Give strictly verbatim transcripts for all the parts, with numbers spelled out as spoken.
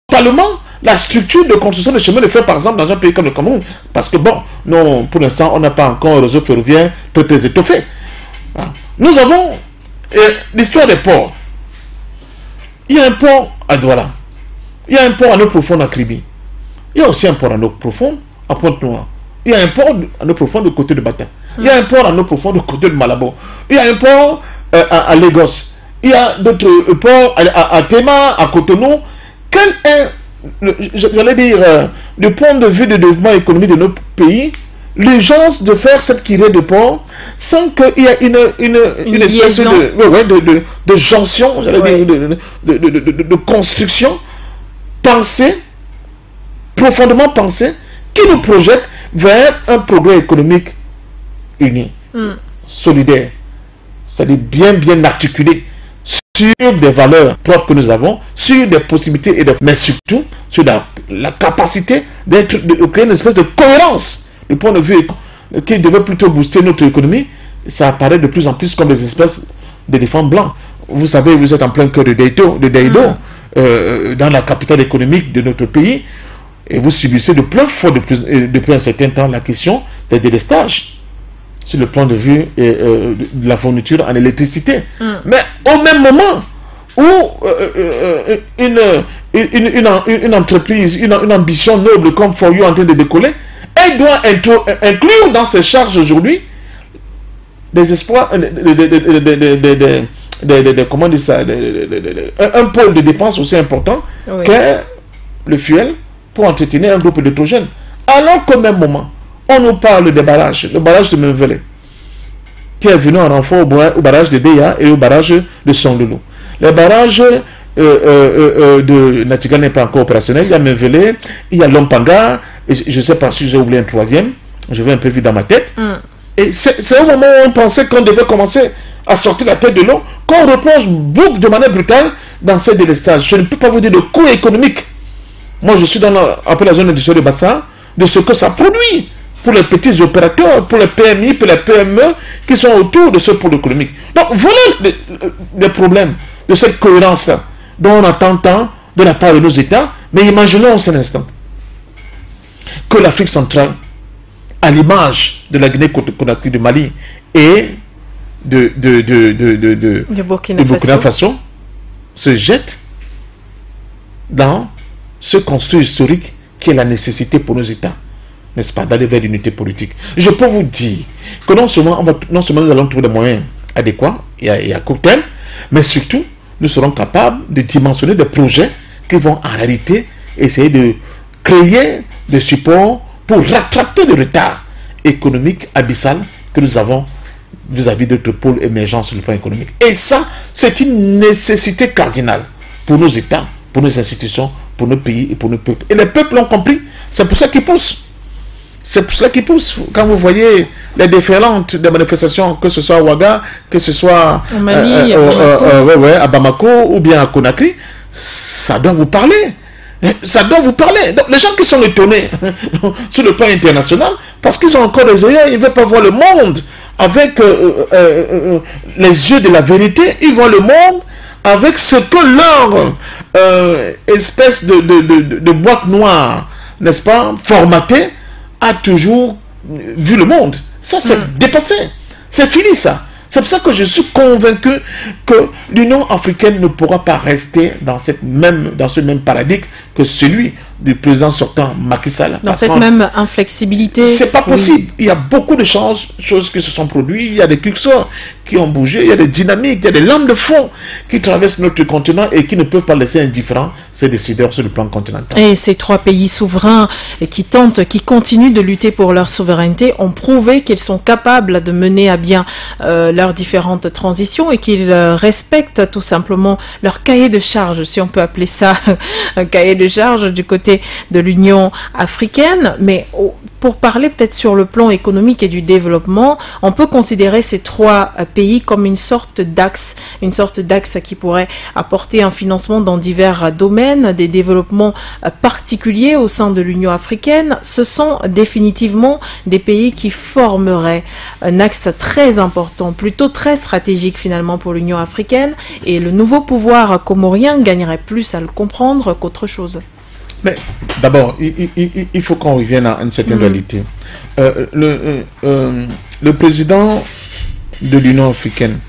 totalement la structure de construction de chemin de fer, par exemple, dans un pays comme le Cameroun. Parce que, bon, non, pour l'instant, on n'a pas encore un réseau ferroviaire très, très étoffé. Nous avons euh, l'histoire des ports. Il y a un port à Douala. Il y a un port à eau profonde à Kribi. Il y a aussi un port à eau profonde à Pointe-Noire. Il y a un port à eau profonde du côté de Bata. Il y a un port à eau profonde du côté de Malabo. Il y a un port euh, à, à Lagos. Il y a d'autres euh, ports à, à, à Tema, à Cotonou. Quel est, j'allais dire, euh, du point de vue du développement économique de notre pays, l'urgence de faire cette kirée de port sans qu'il y ait une, une, une, une espèce de, ouais, ouais, de, de, de jonction, j'allais ouais. dire, de, de, de, de, de, de construction pensée, profondément pensée, qui nous projette vers un progrès économique uni, mm. solidaire, c'est-à-dire bien, bien articulé sur des valeurs propres que nous avons, sur des possibilités, et des... mais surtout sur la, la capacité d'être, de créer une espèce de cohérence du point de vue qui devait plutôt booster notre économie. Ça apparaît de plus en plus comme des espèces d'éléphants blancs. Vous savez, vous êtes en plein cœur de Daido, de Daido mm. euh, dans la capitale économique de notre pays, et vous subissez de plein fouet depuis, depuis un certain temps la question des délestages sur le plan de vue et, euh, de la fourniture en électricité. Mm. Mais au même moment où euh, euh, une, une, une, une, une entreprise, une, une ambition noble comme For You est en train de décoller, elle doit inclure dans ses charges aujourd'hui des espoirs, comment dire ça, un pôle de dépenses aussi important oui. que le fuel pour entretenir un groupe d'électrogènes. Alors qu'au même moment, on nous parle des barrages, le barrage de Menvele, qui est venu en renfort au barrage de Deya et au barrage de Songlolo. Les barrages euh, euh, euh, de Natiga n'est pas encore opérationnel. Il y a Menvele, il y a Lompanga, et je ne sais pas si j'ai oublié un troisième, je vais un peu vite dans ma tête. Mm. Et c'est au moment où on pensait qu'on devait commencer à sortir la tête de l'eau, qu'on replonge beaucoup de manière brutale dans ces délestages. Je ne peux pas vous dire le coût économique. Moi, je suis dans la, un peu la zone industrielle de Bassa, de ce que ça produit pour les petits opérateurs, pour les P M I, pour les P M E qui sont autour de ce pôle économique. Donc, voilà les, les problèmes de cette cohérence-là dont on attend tant de la part de nos États. Mais imaginons un instant que l'Afrique centrale, à l'image de la Guinée-Conakry, du Mali et de, de, de, de, de, de, de Burkina, de Burkina Faso. Faso, se jette dans ce construit historique qui est la nécessité pour nos États, n'est-ce pas, d'aller vers l'unité politique. Je peux vous dire que non seulement, on va, non seulement nous allons trouver des moyens adéquats et à, et à court terme, mais surtout, nous serons capables de dimensionner des projets qui vont en réalité essayer de créer des supports pour rattraper le retard économique abyssal que nous avons vis-à-vis d'autres pôles émergents sur le plan économique. Et ça, c'est une nécessité cardinale pour nos États, pour nos institutions, pour nos pays et pour nos peuples. Et les peuples l'ont compris. C'est pour ça qu'ils poussent. C'est pour cela qu'ils poussent. Quand vous voyez les différentes des manifestations, que ce soit à Ouaga, que ce soit au Mali, euh, euh, à, euh, euh, ouais, ouais, à Bamako ou bien à Conakry, ça doit vous parler. Ça doit vous parler. Donc, les gens qui sont étonnés sur le plan international, parce qu'ils ont encore des œillères, ils ne veulent pas voir le monde avec euh, euh, euh, les yeux de la vérité. Ils voient le monde avec ce que leur euh, espèce de, de, de, de boîte noire, n'est-ce pas, formatée, a toujours vu le monde. Ça, c'est mm. dépassé. C'est fini, ça. C'est pour ça que je suis convaincu que l'Union africaine ne pourra pas rester dans, cette même, dans ce même paradigme que celui du président sortant Macky Sall. Dans cette même inflexibilité. C'est pas possible. Oui. Il y a beaucoup de choses, choses qui se sont produites. Il y a des curseurs qui ont bougé. Il y a des dynamiques, il y a des lames de fond qui traversent notre continent et qui ne peuvent pas laisser indifférents ces décideurs sur le plan continental. Et ces trois pays souverains qui tentent, qui continuent de lutter pour leur souveraineté ont prouvé qu'ils sont capables de mener à bien euh, leurs différentes transitions et qu'ils euh, respectent tout simplement leur cahier de charge, si on peut appeler ça un cahier de charge du côté de l'Union africaine. Mais oh, pour parler peut-être sur le plan économique et du développement, on peut considérer ces trois euh, pays comme une sorte d'axe, une sorte d'axe qui pourrait apporter un financement dans divers euh, domaines, des développements euh, particuliers au sein de l'Union africaine. Ce sont définitivement des pays qui formeraient un axe très important, plutôt très stratégique finalement pour l'Union africaine, et le nouveau pouvoir comorien gagnerait plus à le comprendre qu'autre chose. Mais d'abord, il, il, il faut qu'on revienne à une certaine mmh. réalité. Euh, le, euh, euh, le président de l'Union africaine,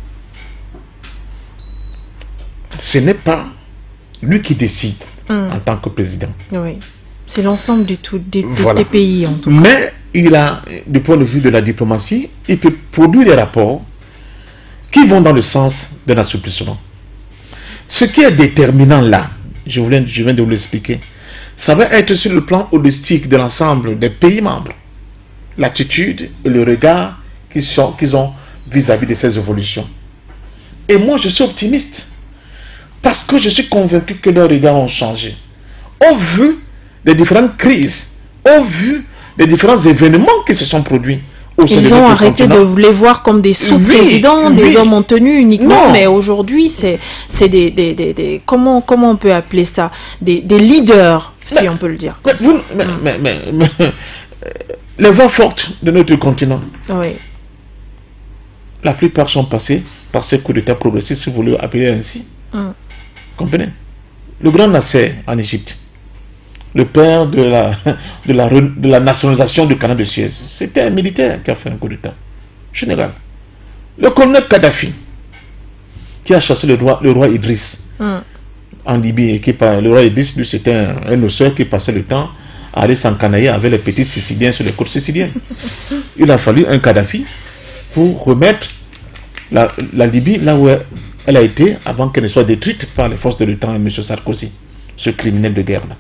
ce n'est pas lui qui décide mmh. en tant que président. Oui, c'est l'ensemble du tout des, voilà. des pays en tout cas. Mais il a, du point de vue de la diplomatie, il peut produire des rapports qui vont dans le sens de l'assouplissement. Ce qui est déterminant là, je, voulais, je viens de vous l'expliquer, ça va être sur le plan holistique de l'ensemble des pays membres. L'attitude et le regard qu'ils qu'ils ont vis-à-vis de ces évolutions. Et moi, je suis optimiste. Parce que je suis convaincu que leurs regards ont changé. Au vu des différentes crises, au vu des différents événements qui se sont produits. Ils ont arrêté continent. de les voir comme des sous-présidents, oui, des oui. hommes en tenue uniquement, non. mais aujourd'hui, c'est des, des, des, des... Comment, comment on peut appeler ça des, des leaders, mais, si on peut le dire. Mais, vous, mais, hum. mais, mais, mais, les voix fortes de notre continent, oui. la plupart sont passées par ces coups d'État progressistes, si vous voulez appeler ainsi. Hum. Comprenez? Le grand Nasser en Égypte, le père de la, de la, de la nationalisation du canal de Suez, c'était un militaire qui a fait un coup d'État général. Le colonel Kadhafi, qui a chassé le roi, le roi Idriss mm. en Libye, et qui, le roi Idriss, lui, c'était un, un osseur qui passait le temps à aller s'encanailler avec les petits Siciliens sur les côtes siciliennes. Il a fallu un Kadhafi pour remettre la, la Libye là où elle, elle a été avant qu'elle ne soit détruite par les forces de l'OTAN et M. Sarkozy, ce criminel de guerre-là.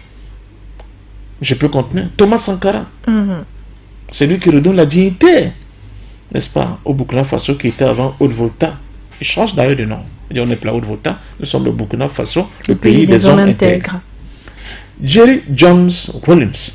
Je peux continuer. Thomas Sankara, mm-hmm. c'est lui qui redonne la dignité, n'est-ce pas, au Burkina Faso qui était avant Haute-Volta. Il change d'ailleurs de nom. On n'est plus à Haute-Volta, nous sommes le Burkina Faso, le, le pays, pays des, des hommes intègres. intègres. Jerry Jones Rawlings,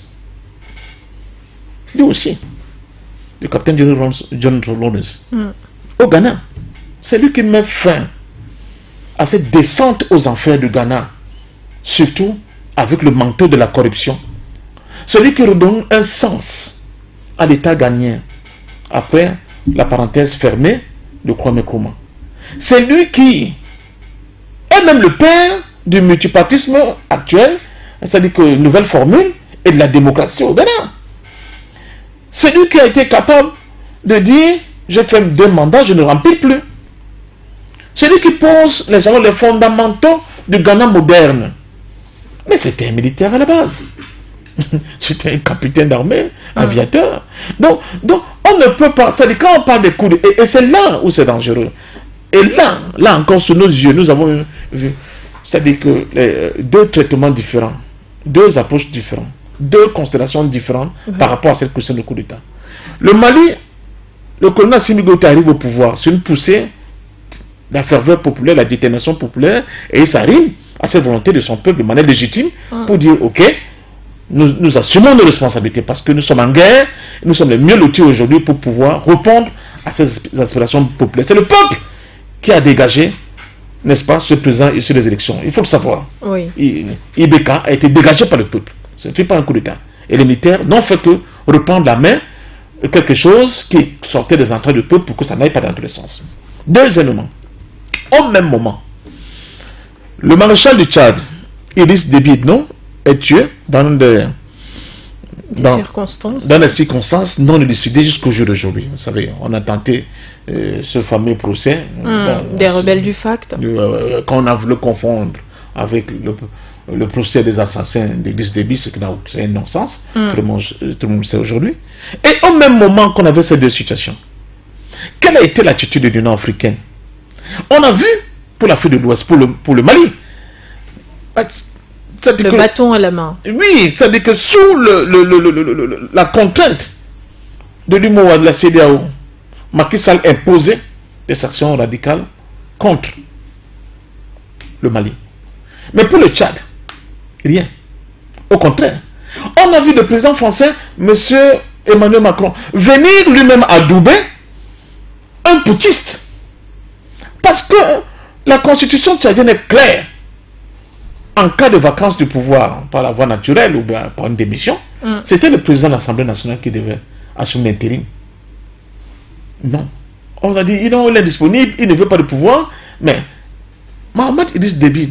lui aussi, le capitaine Jerry Jones Rawlings, mm. au Ghana, c'est lui qui met fin à cette descente aux enfers du Ghana, surtout avec le manteau de la corruption. Celui qui redonne un sens à l'État ghanéen après la parenthèse fermée de Kwame Nkrumah. C'est lui qui est même le père du multipartisme actuel, c'est-à-dire que nouvelle formule et de la démocratie au Ghana. C'est lui qui a été capable de dire j'ai fait deux mandats, je ne remplis plus. C'est lui qui pose les, gens, les fondamentaux du Ghana moderne. Mais c'était un militaire à la base. C'était un capitaine d'armée, un aviateur. Donc, donc, on ne peut pas... C'est-à-dire, quand on parle des coups... De, et, et c'est là où c'est dangereux. Et là, là encore, sous nos yeux, nous avons vu... C'est-à-dire que les, deux traitements différents, deux approches différentes, deux constellations différentes mmh. par rapport à cette question de coup d'État. Le Mali, le colonel Assimi Goïta arrive au pouvoir sur une poussée la ferveur populaire, la détermination populaire, et il s'arrive à cette volonté de son peuple de manière légitime mmh. pour dire, ok, nous, nous assumons nos responsabilités parce que nous sommes en guerre, nous sommes les mieux lotis aujourd'hui pour pouvoir répondre à ces aspirations populaires. C'est le peuple qui a dégagé, n'est-ce pas, ce président issu des élections. Il faut le savoir. Oui. I B K a été dégagé par le peuple. Ce n'est pas un coup d'État. Et les militaires n'ont fait que reprendre la main quelque chose qui sortait des entrailles du peuple pour que ça n'aille pas dans tous les sens. Deuxièmement, au même moment, le maréchal du Tchad, Idriss Déby Itno, est tué dans des, des dans, circonstances. dans des circonstances non élucidées jusqu'au jour d'aujourd'hui. Vous savez, on a tenté euh, ce fameux procès. Mmh, bon, des rebelles du FACT. Euh, quand on a voulu confondre avec le, le procès des assassins d'Idriss Déby, c'est un non-sens, mmh. tout, le monde, tout le monde sait aujourd'hui. Et au même moment qu'on avait ces deux situations, quelle a été l'attitude de l'Union africaine? On a vu pour l'Afrique de l'Ouest, pour le, pour le Mali, le que, bâton à la main. Oui, c'est-à-dire que sous le, le, le, le, le, le, la contrainte de l'U M O A, de la C E D E A O, Macky Sall imposait des sanctions radicales contre le Mali. Mais pour le Tchad, rien. Au contraire. On a vu le président français, M. Emmanuel Macron, venir lui-même adouber un putschiste. Parce que la constitution tchadienne est claire. En cas de vacances du pouvoir par la voie naturelle ou bien par une démission, mm. c'était le président de l'Assemblée nationale qui devait assumer l'intérim. Non. On a dit, il est disponible, il ne veut pas de pouvoir, mais Mohamed Idriss Déby, non.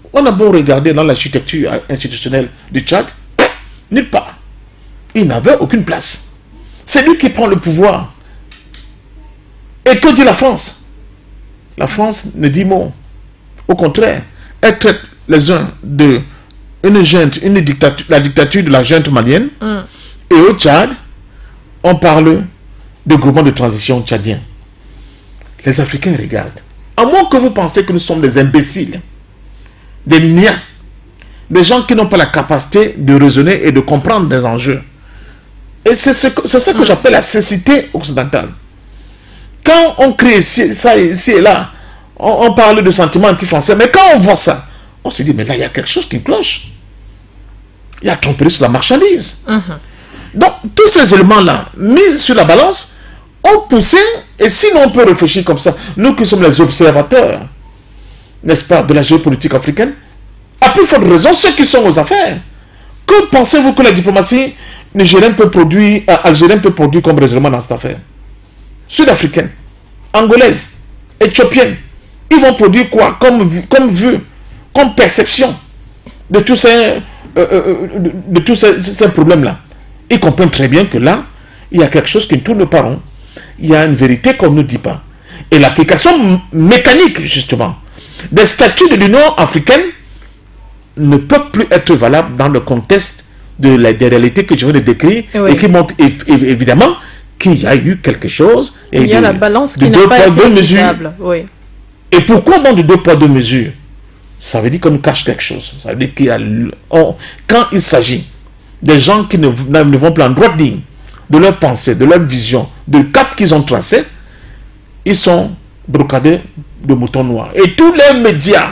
On a beau regarder dans l'architecture institutionnelle du Tchad, nulle part. Il n'avait aucune place. C'est lui qui prend le pouvoir. Et que dit la France? La France ne dit mot. Au contraire, elle traite les uns de une junte, une dictature, la dictature de la junte malienne. Mm. Et au Tchad, on parle de groupement de transition tchadien. Les Africains regardent. À moins que vous pensez que nous sommes des imbéciles, des niais, des gens qui n'ont pas la capacité de raisonner et de comprendre des enjeux. Et c'est ce que, c'est ce que j'appelle la cécité occidentale. Quand on crée ici, ça ici et là, on, on parle de sentiments anti-français, mais quand on voit ça, on se dit, mais là, il y a quelque chose qui cloche. Il y a tromperie sur la marchandise. Uh-huh. Donc, tous ces éléments-là, mis sur la balance, ont poussé, et sinon on peut réfléchir comme ça, nous qui sommes les observateurs, n'est-ce pas, de la géopolitique africaine, à plus forte raison, ceux qui sont aux affaires. Que pensez-vous que la diplomatie nigérienne peut produire, euh, algérienne peut produire comme raisonnement dans cette affaire? Sud-africaine, angolaise, éthiopienne, ils vont produire quoi comme, comme vue, comme perception de tous ces, euh, euh, de, de tous ces, ces problèmes-là. Ils comprennent très bien que là, il y a quelque chose qui ne tourne pas rond. Il y a une vérité qu'on ne dit pas. Et l'application mécanique, justement, des statuts de l'Union africaine ne peut plus être valable dans le contexte de la, des réalités que je viens de décrire, oui. Et qui montrent évidemment qu'il y a eu quelque chose. Et il y a de, la balance qui n'a pas été équitable. Oui. Et pourquoi dans de deux poids, deux mesures? Ça veut dire qu'on nous cache quelque chose. Ça veut dire qu'il y a... On, quand il s'agit des gens qui ne, ne vont plus en droite ligne de leur pensée, de leur vision, du cap qu'ils ont tracé, ils sont brocadés de moutons noirs. Et tous les médias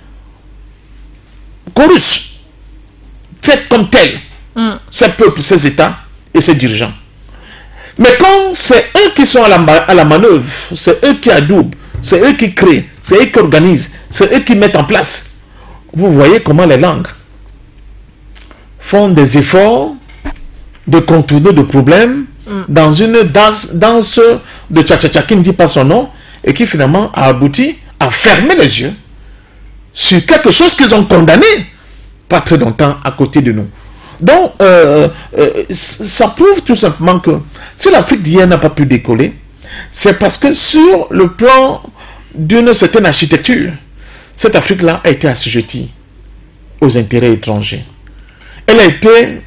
corrupts, traitent comme tels mm. ces peuples, ces États et ces dirigeants. Mais quand c'est eux qui sont à la, à la manœuvre, c'est eux qui adoubent, c'est eux qui créent, c'est eux qui organisent, c'est eux qui mettent en place. Vous voyez comment les langues font des efforts de contourner de problèmes mm. dans une danse, danse de tcha-tcha-tcha qui ne dit pas son nom et qui finalement a abouti à fermer les yeux sur quelque chose qu'ils ont condamné pas très longtemps à côté de nous. Donc, euh, euh, ça prouve tout simplement que si l'Afrique d'hier n'a pas pu décoller, c'est parce que sur le plan d'une certaine architecture, cette Afrique-là a été assujettie aux intérêts étrangers. Elle a été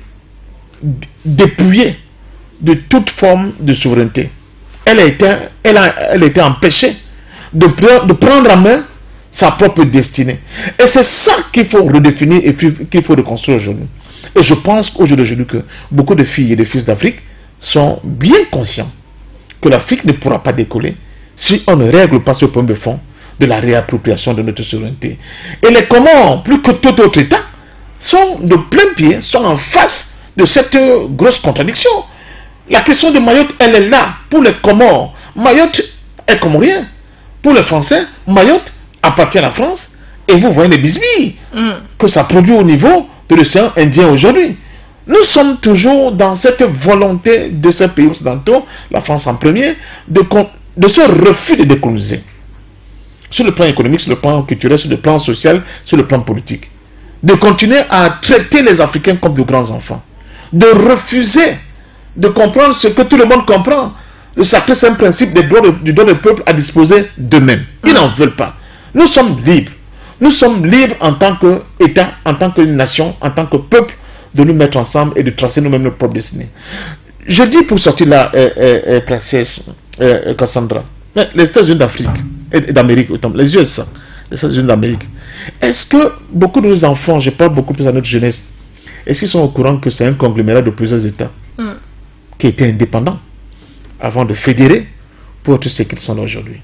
dépouillée de toute forme de souveraineté. Elle a été, elle a, elle a été empêchée de, de prendre en main sa propre destinée. Et c'est ça qu'il faut redéfinir et qu'il faut reconstruire aujourd'hui. Et je pense qu'aujourd'hui que beaucoup de filles et de fils d'Afrique sont bien conscients que l'Afrique ne pourra pas décoller si on ne règle pas ce problème de fond de la réappropriation de notre souveraineté. Et les Comores, plus que tout autre État, sont de plein pied, sont en face de cette grosse contradiction. La question de Mayotte, elle est là. Pour les Comores, Mayotte est comorien. Pour les Français, Mayotte appartient à la France. Et vous voyez les bisbilles mm. que ça produit au niveau de l'océan Indien aujourd'hui. Nous sommes toujours dans cette volonté de ces pays occidentaux, la France en premier, de, de ce refus de décoloniser. Sur le plan économique, sur le plan culturel, sur le plan social, sur le plan politique. De continuer à traiter les Africains comme de grands enfants. De refuser de comprendre ce que tout le monde comprend. Le sacro-saint principe des droits de, du droit du peuple à disposer d'eux-mêmes. Ils n'en veulent pas. Nous sommes libres. Nous sommes libres en tant qu'État, en tant que nation, en tant que peuple, de nous mettre ensemble et de tracer nous-mêmes notre propre destinée. Je dis pour sortir là, euh, euh, princesse euh, Cassandra, les États-Unis d'Afrique et d'Amérique, les U S A, les États-Unis d'Amérique, est-ce que beaucoup de nos enfants, je parle beaucoup plus à notre jeunesse, est-ce qu'ils sont au courant que c'est un conglomérat de plusieurs États mm. qui étaient indépendants avant de fédérer pour être ce qu'ils sont aujourd'hui?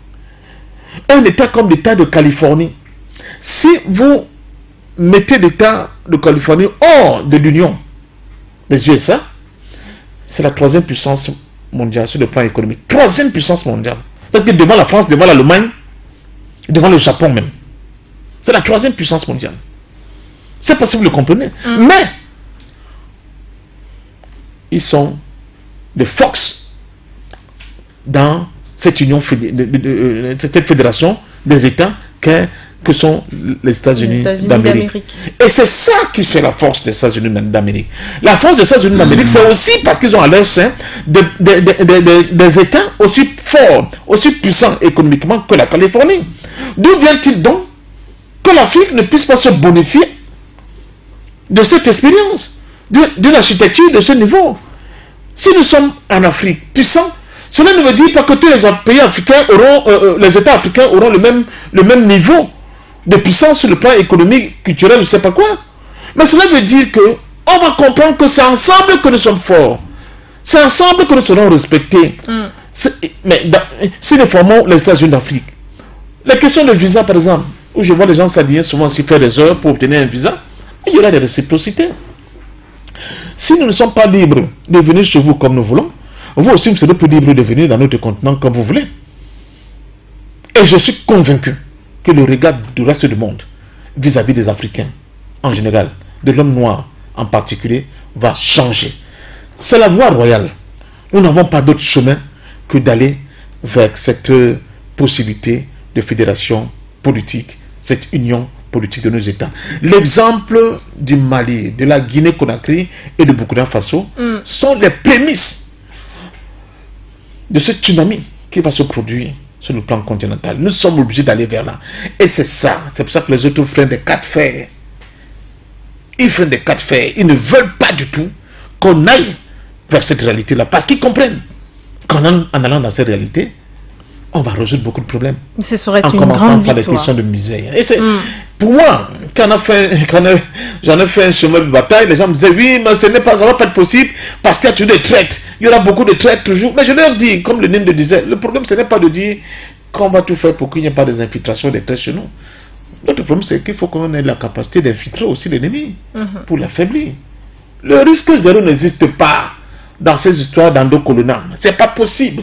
Un État comme l'État de Californie, si vous mettez l'État de Californie hors de l'Union des U S A, c'est la troisième puissance mondiale sur le plan économique. Troisième puissance mondiale. C'est-à-dire que devant la France, devant l'Allemagne, devant le Japon même. C'est la troisième puissance mondiale. C'est pas si vous le comprenez. Mm. Mais, ils sont des forces dans cette union, de, de, de, de, cette fédération des États qu'est que sont les États-Unis d'Amérique. Et c'est ça qui fait la force des États-Unis d'Amérique. La force des États-Unis d'Amérique, c'est aussi parce qu'ils ont à leur sein des, des, des, des, des États aussi forts, aussi puissants économiquement que la Californie. D'où vient-il donc que l'Afrique ne puisse pas se bonifier de cette expérience, d'une architecture de ce niveau? Si nous sommes en Afrique puissants, cela ne veut dire pas que tous les pays africains auront, euh, les États africains auront le même, le même niveau de puissance sur le plan économique, culturel, je ne sais pas quoi. Mais cela veut dire que on va comprendre que c'est ensemble que nous sommes forts. C'est ensemble que nous serons respectés. Mm. Mais dans, si nous formons les États-Unis d'Afrique, la question de visa, par exemple, où je vois les gens s'aligner souvent s'ils font des heures pour obtenir un visa, il y aura des réciprocités. Si nous ne sommes pas libres de venir chez vous comme nous voulons, vous aussi, vous serez plus libre de venir dans notre continent comme vous voulez. Et je suis convaincu que le regard du reste du monde vis-à-vis des Africains en général, de l'homme noir en particulier, va changer. C'est la voie royale. Nous n'avons pas d'autre chemin que d'aller vers cette possibilité de fédération politique, cette union politique de nos États. L'exemple du Mali, de la Guinée-Conakry et de Burkina Faso mm. sont les prémices de ce tsunami qui va se produire sur le plan continental. Nous sommes obligés d'aller vers là. Et c'est ça. C'est pour ça que les autres freinent des quatre fers. Ils freinent des quatre fers. Ils ne veulent pas du tout qu'on aille vers cette réalité-là. Parce qu'ils comprennent qu'en en allant dans cette réalité, on va résoudre beaucoup de problèmes. Ce serait en une commençant grande par victoire. les questions de misère. Et c'est, mm. pour moi, quand j'en ai fait un chemin de bataille, les gens me disaient, oui, mais ce n'est pas, ça va pas être possible parce qu'il y a toujours des traites. Il y aura beaucoup de traites toujours. Mais je leur dis, comme le Nîmes le disait, le problème, ce n'est pas de dire qu'on va tout faire pour qu'il n'y ait pas des infiltrations, des traites chez nous. L'autre problème, c'est qu'il faut qu'on ait la capacité d'infiltrer aussi l'ennemi mm-hmm. pour l'affaiblir. Le risque zéro n'existe pas dans ces histoires d'endocolonat. C'est pas possible.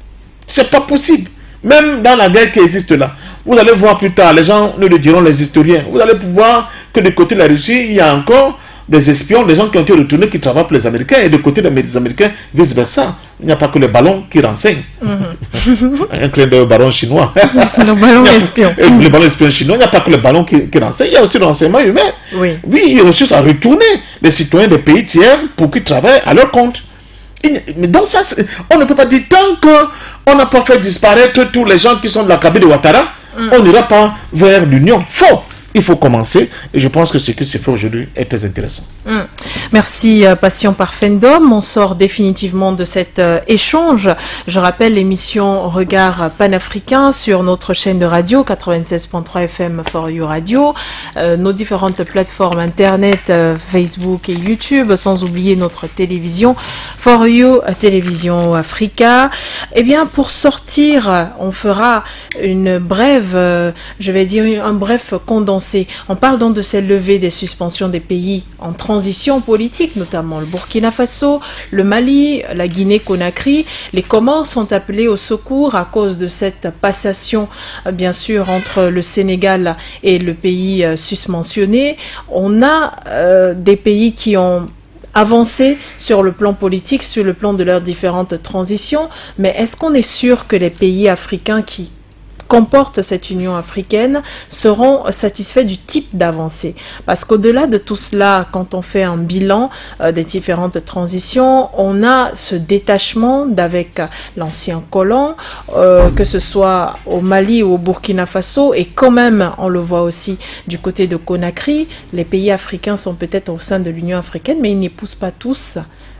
C'est pas possible. Même dans la guerre qui existe là, vous allez voir plus tard, les gens nous le diront, les historiens, vous allez pouvoir que du côté de la Russie, il y a encore des espions, des gens qui ont été retournés, qui travaillent pour les Américains, et du côté des Américains, vice-versa. Il n'y a pas que les ballons qui renseignent. Mm-hmm. Un clin d'œil au ballon chinois. Le ballon espion. Le ballon espion chinois, il n'y a pas que les ballons qui, qui renseignent, il y a aussi le renseignement humain. Oui. Oui, ils ressourcent à retourner les citoyens des pays tiers pour qu'ils travaillent à leur compte. Mais donc ça, on ne peut pas dire tant qu'on n'a pas fait disparaître tous les gens qui sont de la cabine de Ouattara, mm. on n'ira pas vers l'union. Faux. Il faut commencer et je pense que ce qui se fait aujourd'hui est très intéressant. Mm. Merci euh, Patient Parfendum. On sort définitivement de cet euh, échange. Je rappelle l'émission Regard panafricain sur notre chaîne de radio quatre-vingt-seize point trois F M For You Radio, euh, nos différentes plateformes internet, euh, Facebook et YouTube, sans oublier notre télévision For You Télévision Africa. Eh bien, pour sortir, on fera une brève, euh, je vais dire un bref condensé. On parle donc de cette levée des suspensions des pays en transition politique, notamment le Burkina Faso, le Mali, la Guinée-Conakry. Les Comores sont appelés au secours à cause de cette passation, bien sûr, entre le Sénégal et le pays susmentionné. On a euh, des pays qui ont avancé sur le plan politique, sur le plan de leurs différentes transitions, mais est-ce qu'on est sûr que les pays africains qui comportent cette Union africaine seront satisfaits du type d'avancée? Parce qu'au-delà de tout cela, quand on fait un bilan euh, des différentes transitions, on a ce détachement d'avec l'ancien colon, euh, que ce soit au Mali ou au Burkina Faso, et quand même, on le voit aussi du côté de Conakry, les pays africains sont peut-être au sein de l'Union africaine, mais ils n'épousent pas tous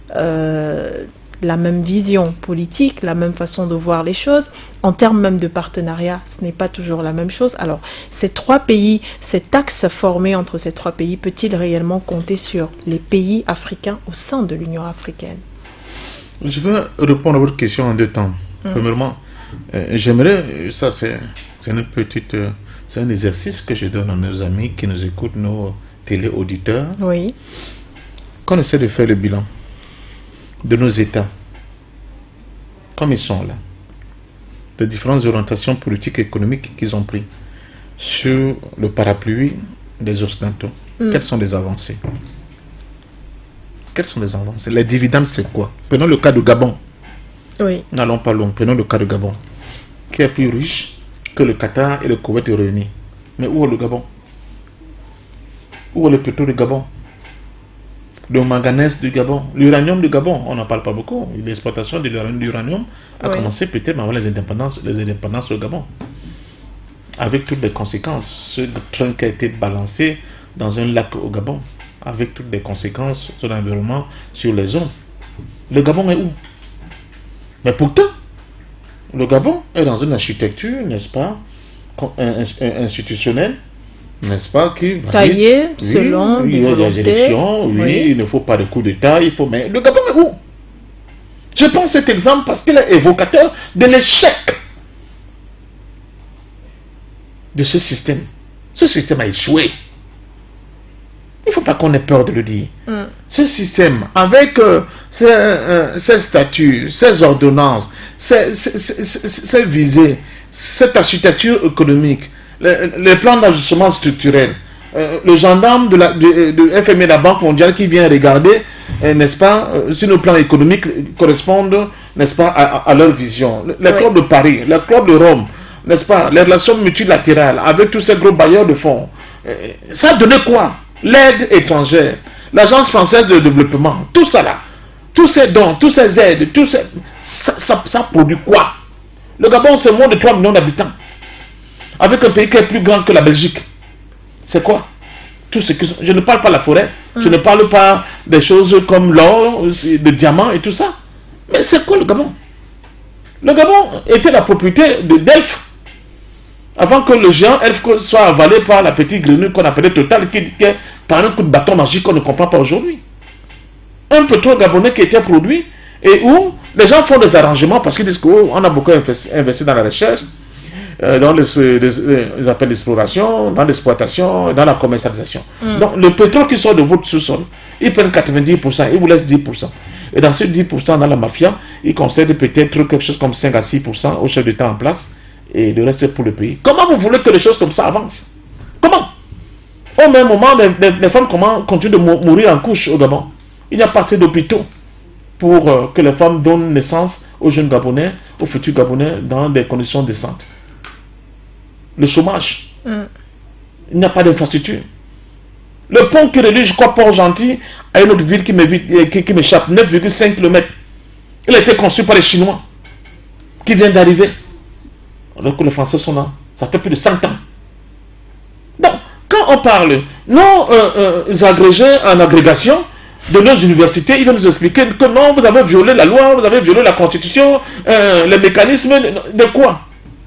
euh, la même vision politique, la même façon de voir les choses. En termes même de partenariat, ce n'est pas toujours la même chose. Alors, ces trois pays, cet axe formé entre ces trois pays, peut-il réellement compter sur les pays africains au sein de l'Union africaine? Je vais répondre à votre question en deux temps. Mmh. Premièrement, euh, j'aimerais, ça c'est une petite, euh, c'est un exercice que je donne à nos amis qui nous écoutent, nos téléauditeurs. Oui. Qu'on essaie de faire le bilan de nos États, comme ils sont là, des différentes orientations politiques et économiques qu'ils ont pris sur le parapluie des Occidentaux. Mm. Quelles sont les avancées? Quelles sont les avancées? Les dividendes, c'est quoi? Prenons le cas de Gabon. Oui. N'allons pas loin. Prenons le cas de Gabon, qui est plus riche que le Qatar et le Koweït réunis. Mais où est le Gabon? Où est le pétrole du Gabon? Le manganèse du Gabon, l'uranium du Gabon, on n'en parle pas beaucoup. L'exploitation de l'uranium a oui. commencé peut-être avant les indépendances, les indépendances au Gabon. Avec toutes les conséquences. Ce train qui a été balancé dans un lac au Gabon, avec toutes les conséquences sur l'environnement, sur les hommes. Le Gabon est où? Mais pourtant, le Gabon est dans une architecture, n'est-ce pas, institutionnelle, n'est-ce pas, qui va taillé dire, selon oui, des il y a volontés. des élections, oui, oui, il ne faut pas de coup d'État, il faut... Mais le Gabon est où? Je prends cet exemple parce qu'il est évocateur de l'échec de ce système. Ce système a échoué. Il ne faut pas qu'on ait peur de le dire. Mm. Ce système, avec euh, ses, euh, ses statuts, ses ordonnances, ses, ses, ses, ses visées, cette architecture économique, les, les plans d'ajustement structurel, euh, le gendarme de, la, de, de F M I, la Banque mondiale, qui vient regarder, euh, n'est-ce pas, euh, si nos plans économiques correspondent, n'est-ce pas, à, à leur vision. Le, le oui. club de Paris, le club de Rome, n'est-ce pas, les relations multilatérales avec tous ces gros bailleurs de fonds. Euh, ça a donné quoi? L'aide étrangère, l'Agence française de développement, tout ça là, tous ces dons, tous ces aides, tous ces... Ça, ça, ça produit quoi? Le Gabon, c'est moins de trois millions d'habitants. Avec un pays qui est plus grand que la Belgique. C'est quoi? Tout ce que... Je ne parle pas de la forêt, mmh. je ne parle pas des choses comme l'or, le diamant et tout ça. Mais c'est quoi le Gabon? Le Gabon était la propriété de Delphes. Avant que le géant Elf soit avalé par la petite grenouille qu'on appelait Total, qui, qui par un coup de bâton magique qu'on ne comprend pas aujourd'hui. Un pétrole gabonais qui était produit et où les gens font des arrangements parce qu'ils disent qu'on a beaucoup investi, investi dans la recherche, euh, dans les, les, les appels d'exploration, dans l'exploitation, dans la commercialisation. Mm. Donc le pétrole qui sort de votre sous-sol, ils prennent quatre-vingt-dix pour cent, ils vous laissent dix pour cent. Et dans ces dix pour cent dans la mafia, ils concèdent peut-être quelque chose comme cinq à six pour cent au chef d'État en place. Et le reste pour le pays. Comment vous voulez que les choses comme ça avancent? Comment? Au même moment, les, les, les femmes comment, continuent de mourir en couche au Gabon. Il n'y a pas assez d'hôpitaux pour euh, que les femmes donnent naissance aux jeunes Gabonais, aux futurs Gabonais, dans des conditions décentes. Le chômage. Mm. Il n'y a pas d'infrastructure. Le pont qui relie, je crois, Port-Gentil à une autre ville qui m'échappe, qui, qui neuf virgule cinq kilomètres. Il a été construit par les Chinois qui viennent d'arriver. Alors que les Français sont là, ça fait plus de cent ans. Donc, quand on parle, nos euh, euh, agrégés en agrégation de nos universités, ils vont nous expliquer que non, vous avez violé la loi, vous avez violé la Constitution, euh, les mécanismes de, de quoi?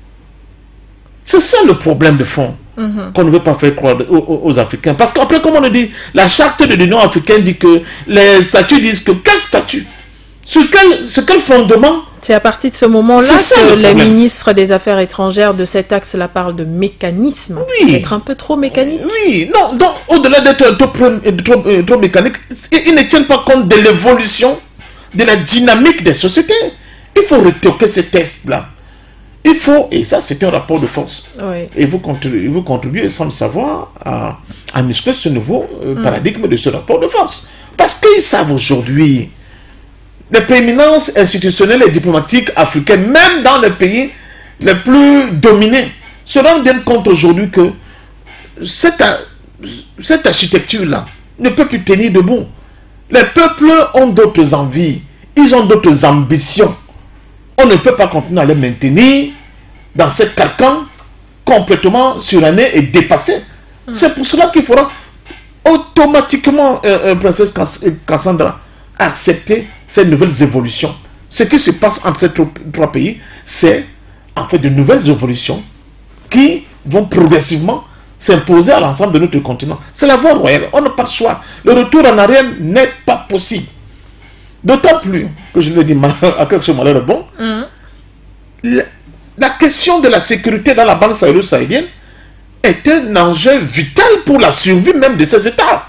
C'est ça le problème de fond, mm-hmm. qu'on ne veut pas faire croire aux, aux, aux Africains. Parce qu'après, comme on le dit, la charte de l'Union africaine dit que les statuts disent que quel statut? Sur quel, sur quel fondement? C'est à partir de ce moment-là que les ministres des Affaires étrangères de cet axe-là parlent de mécanisme. Oui. Être un peu trop mécanique. Oui, non, donc au-delà d'être trop, trop, trop mécanique, ils ne tiennent pas compte de l'évolution, de la dynamique des sociétés. Il faut retoquer ces tests-là. Il faut, et ça c'est un rapport de force. Oui. Et vous contribuez, vous contribuez sans le savoir à, à muscler ce nouveau euh, mm. paradigme de ce rapport de force. Parce qu'ils savent aujourd'hui... Les prééminences institutionnelles et diplomatiques africaines, même dans les pays les plus dominés, se rendent bien compte aujourd'hui que cette, cette architecture-là ne peut plus tenir debout. Les peuples ont d'autres envies, ils ont d'autres ambitions. On ne peut pas continuer à les maintenir dans ce carcan complètement suranné et dépassé. Mmh. C'est pour cela qu'il faudra automatiquement, euh, euh, princesse Cassandra, accepter ces nouvelles évolutions. Ce qui se passe entre ces trois pays, c'est en fait de nouvelles évolutions qui vont progressivement s'imposer à l'ensemble de notre continent. C'est la voie royale, on n'a pas de choix. Le retour en arrière n'est pas possible. D'autant plus que je le dis à quelque chose de malheureux bon, mmh. la, la question de la sécurité dans la bande sahélo-sahélienne est un enjeu vital pour la survie même de ces États.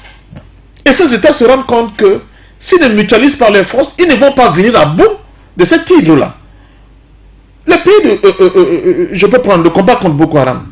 Et ces États se rendent compte que s'ils ne mutualisent pas leurs forces, ils ne vont pas venir à bout de cette tigre-là. Les pays de... Euh, euh, euh, je peux prendre le combat contre Boko Haram.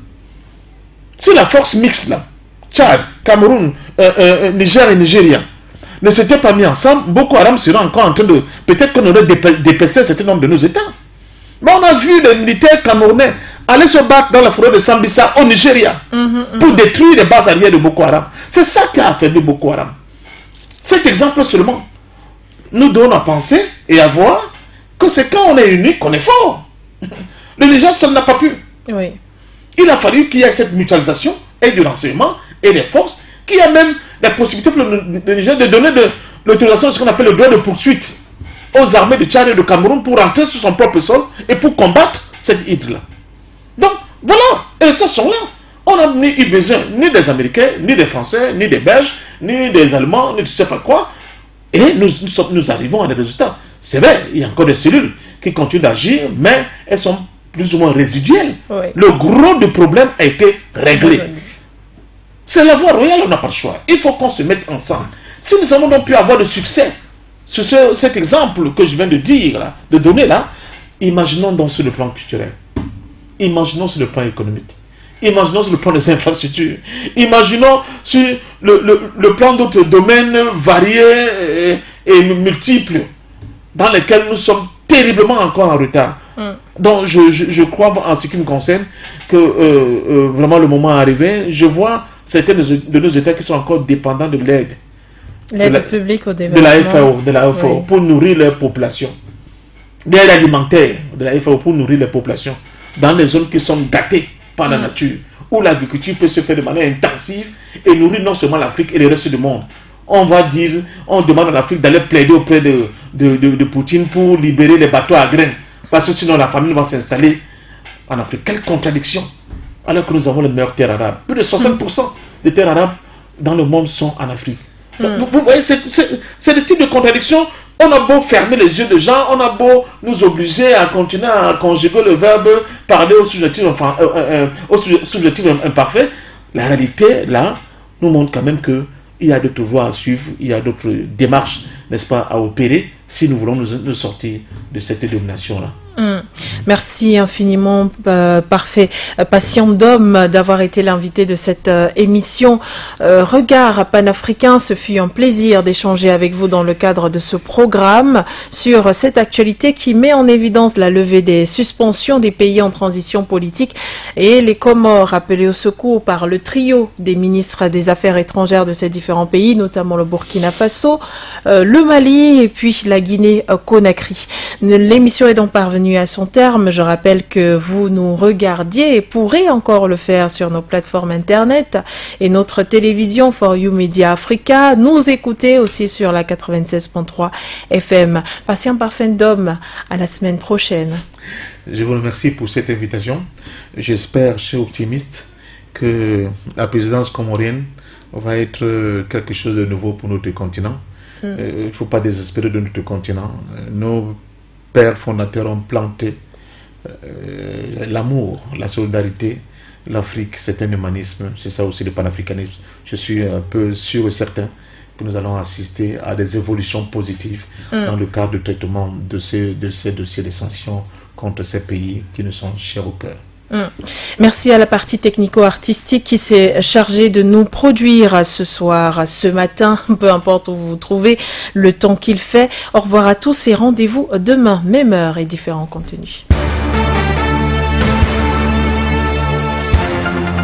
Si la force mixte, là, Tchad, Cameroun, euh, euh, Niger et Nigeria, ne s'étaient pas mis ensemble, Boko Haram serait encore en train de... Peut-être qu'on aurait dépêché un certain nombre de nos États. Mais on a vu les militaires camerounais aller se battre dans la forêt de Sambisa au Nigeria mm -hmm, pour mm -hmm. détruire les bases arrières de Boko Haram. C'est ça qui a affaibli Boko Haram. Cet exemple seulement nous donne à penser et à voir que c'est quand on est unique qu'on est fort. Le Niger seul n'a pas pu. Oui. Il a fallu qu'il y ait cette mutualisation et du renseignement et des forces, qu'il y a même la possibilité pour le, le Niger de donner de l'autorisation, ce qu'on appelle le droit de poursuite aux armées de Tchad et de Cameroun pour rentrer sur son propre sol et pour combattre cette hydre-là. Donc, voilà, et les États sont là. On n'a ni eu besoin ni des Américains, ni des Français, ni des Belges, ni des Allemands, ni de je ne sais pas quoi. Et nous, nous, sommes, nous arrivons à des résultats. C'est vrai, il y a encore des cellules qui continuent d'agir, mais elles sont plus ou moins résiduelles. Oui. Le gros du problème a été réglé. C'est la voie royale, on n'a pas le choix. Il faut qu'on se mette ensemble. Si nous avons donc pu avoir de succès sur ce, cet exemple que je viens de dire, là, de donner là, imaginons donc sur le plan culturel. Imaginons sur le plan économique. Imaginons sur le plan des infrastructures. Imaginons sur le, le, le plan d'autres domaines variés et, et multiples dans lesquels nous sommes terriblement encore en retard. Mm. Donc je, je, je crois en ce qui me concerne que euh, euh, vraiment le moment est arrivé. Je vois certains de nos États qui sont encore dépendants de l'aide. L'aide publique au développement. De la F A O, de la F A O oui. Pour nourrir leur population. De l'aide alimentaire de la F A O pour nourrir les populations. Dans les zones qui sont gâtées par la mmh. nature, où l'agriculture peut se faire de manière intensive et nourrir non seulement l'Afrique et le reste du monde. On va dire, on demande à l'Afrique d'aller plaider auprès de, de, de, de Poutine pour libérer les bateaux à grains, parce que sinon la famine va s'installer en Afrique. Quelle contradiction! Alors que nous avons les meilleures terres arabes. Plus de soixante pour cent des terres arabes dans le monde sont en Afrique. Donc, mmh. vous, vous voyez, c'est le type de contradiction. On a beau fermer les yeux de gens, on a beau nous obliger à continuer à conjuguer le verbe, parler au subjonctif, enfin, euh, euh, au subjonctif imparfait. La réalité, là, nous montre quand même qu'il y a d'autres voies à suivre, il y a d'autres démarches, n'est-ce pas, à opérer si nous voulons nous, nous sortir de cette domination-là. Mmh. Merci infiniment, euh, parfait. Euh, Patient Ndom, d'avoir été l'invité de cette euh, émission. Euh, Regard panafricain, ce fut un plaisir d'échanger avec vous dans le cadre de ce programme sur cette actualité qui met en évidence la levée des suspensions des pays en transition politique et les Comores appelés au secours par le trio des ministres des Affaires étrangères de ces différents pays, notamment le Burkina Faso, euh, le Mali et puis la Guinée-Conakry. L'émission est donc parvenue à son terme. Je rappelle que vous nous regardiez et pourrez encore le faire sur nos plateformes internet et notre télévision For You Media Africa. Nous écouter aussi sur la quatre-vingt-seize point trois F M. Patient Parfait Ndom, à la semaine prochaine. Je vous remercie pour cette invitation. J'espère, je suis optimiste, que la présidence comorienne va être quelque chose de nouveau pour notre continent. Mm. Euh, il ne faut pas désespérer de notre continent. Nos pères fondateurs ont planté euh, l'amour, la solidarité. L'Afrique, c'est un humanisme, c'est ça aussi le panafricanisme. Je suis un peu sûr et certain que nous allons assister à des évolutions positives mm. dans le cadre du traitement de ces, de ces dossiers de sanctions contre ces pays qui nous sont chers au cœur. Mmh. Merci à la partie technico-artistique qui s'est chargée de nous produire ce soir, ce matin, peu importe où vous vous trouvez, le temps qu'il fait. Au revoir à tous et rendez-vous demain, même heure et différents contenus.